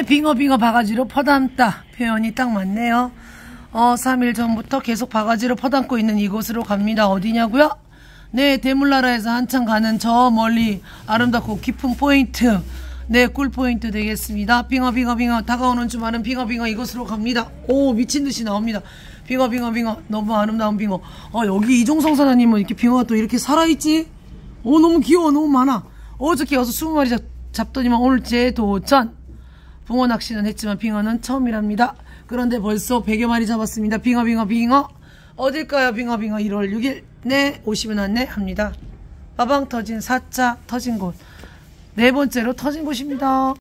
빙어 바가지로 퍼담다 표현이 딱 맞네요. 3일 전부터 계속 바가지로 퍼담고 있는 이곳으로 갑니다. 어디냐고요? 네, 대물나라에서 한참 가는 저 멀리 아름답고 깊은 포인트, 네, 꿀 포인트 되겠습니다. 빙어 다가오는 주말은 빙어 이곳으로 갑니다. 오, 미친듯이 나옵니다. 빙어 너무 아름다운 빙어. 여기 이종성 사장님은 이렇게 빙어가 또 이렇게 살아있지? 너무 귀여워. 너무 많아. 어저께 와서 20마리 잡더니만 오늘 재도전. 붕어 낚시는 했지만 빙어는 처음이랍니다. 그런데 벌써 100여 마리 잡았습니다. 빙어. 어딜까요? 빙어 1월 6일. 네, 오시면 안내합니다. 빠방 터진 4차 터진 곳. 네 번째로 터진 곳입니다.